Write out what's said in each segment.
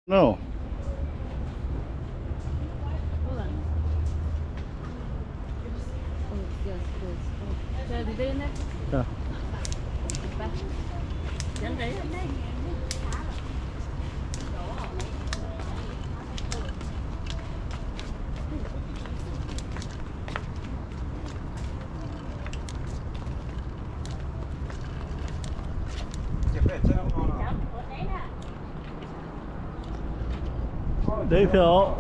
No. Hold on. Oh, yes, it is. Oh. Should I leave it in there? Yeah. Back. Yan đấy. Đấy phiếu.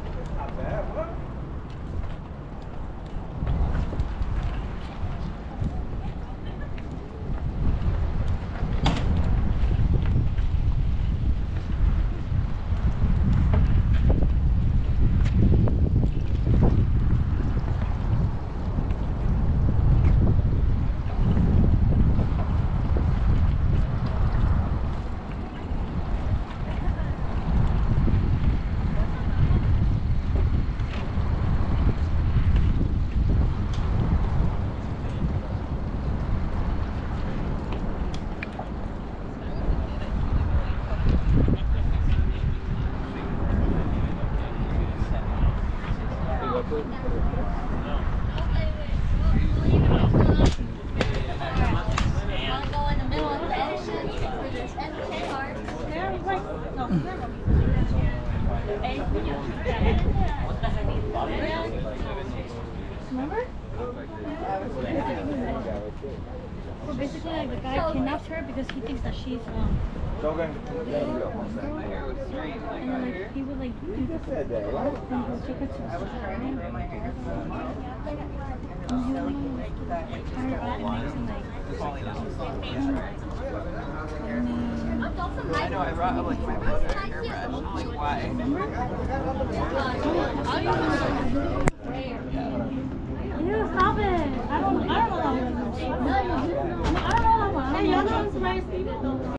Remember? So basically, like, the guy kidnaps her because he thinks that she's and then like he would like do this and he'll take her to the side and he would like tie her up and make I know, I brought up like my brother a hairbrush. I'm like, why? Ew, stop it! I don't know that one. I don't know that one. Hey, y'all know it's nice.